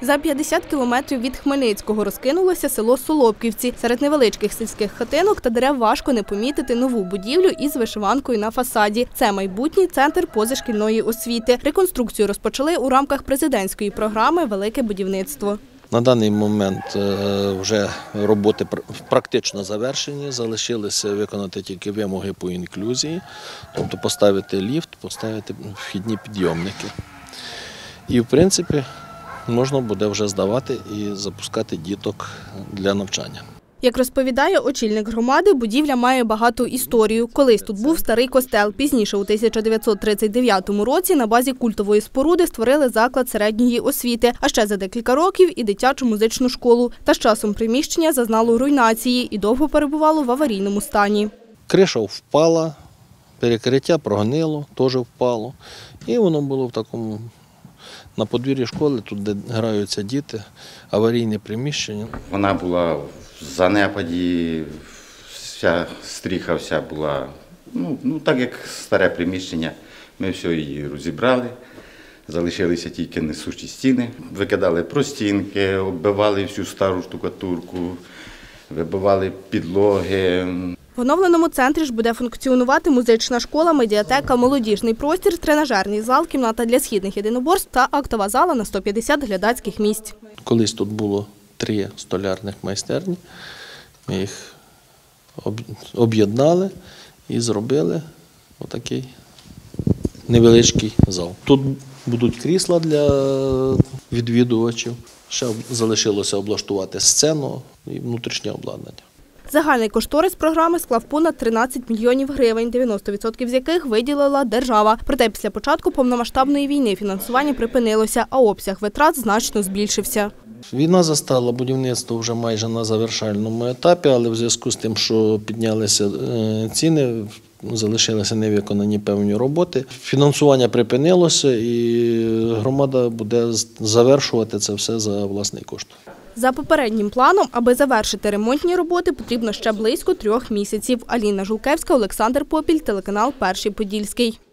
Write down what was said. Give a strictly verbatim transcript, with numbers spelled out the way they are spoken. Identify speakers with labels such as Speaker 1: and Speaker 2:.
Speaker 1: За п'ятдесят кілометрів від Хмельницького розкинулося село Солопківці. Серед невеличких сільських хатинок та дерев важко не помітити нову будівлю із вишиванкою на фасаді. Це майбутній центр позашкільної освіти. Реконструкцію розпочали у рамках президентської програми «Велике будівництво».
Speaker 2: На даний момент вже роботи практично завершені, залишилося виконати тільки вимоги по інклюзії, тобто поставити ліфт, поставити вхідні підйомники. І, в принципі, можна буде вже здавати і запускати діток для навчання.
Speaker 1: Як розповідає очільник громади, будівля має багату історію. Колись тут був старий костел. Пізніше, у тисяча дев'ятсот тридцять дев'ятому році, на базі культової споруди створили заклад середньої освіти, а ще за декілька років і дитячу музичну школу. Та з часом приміщення зазнало руйнації і довго перебувало в аварійному стані.
Speaker 2: Криша впала, перекриття прогнило, теж впало. І воно було в такому, на подвір'ї школи, тут де граються діти, аварійне приміщення.
Speaker 3: Вона була в занепаді, вся стріха вся була, ну, ну так як старе приміщення, ми все її розібрали, залишилися тільки несучі стіни, викидали простінки, оббивали всю стару штукатурку, вибивали підлоги.
Speaker 1: В оновленому центрі ж буде функціонувати музична школа, медіатека, молодіжний простір, тренажерний зал, кімната для східних єдиноборств та актова зала на сто п'ятдесят глядацьких місць.
Speaker 2: Колись тут було три столярних майстерні, ми їх об'єднали і зробили отакий невеличкий зал. Тут будуть крісла для відвідувачів, ще залишилося облаштувати сцену і внутрішнє обладнання.
Speaker 1: Загальний кошторис програми склав понад тринадцять мільйонів гривень, дев'яносто відсотків з яких виділила держава. Проте після початку повномасштабної війни фінансування припинилося, а обсяг витрат значно збільшився.
Speaker 2: Війна застала будівництво вже майже на завершальному етапі, але в зв'язку з тим, що піднялися ціни, залишилися невиконані певні роботи. Фінансування припинилося і громада буде завершувати це все за власний кошт.
Speaker 1: За попереднім планом, аби завершити ремонтні роботи, потрібно ще близько трьох місяців. Аліна Жулкевська, Олександр Попіль, телеканал «Перший Подільський».